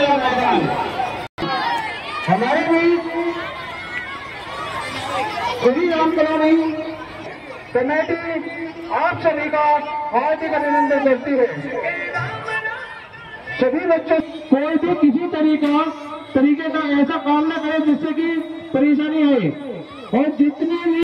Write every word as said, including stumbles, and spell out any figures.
खुला मैदान। हमारे भी श्री राम कॉलोनी कमेटी आप सभी का हार्दिक अभिनंदन करती है। सभी बच्चों कोई भी किसी तरीका तरीके का ऐसा काम न करे जिससे कि परेशानी आए, और जितने भी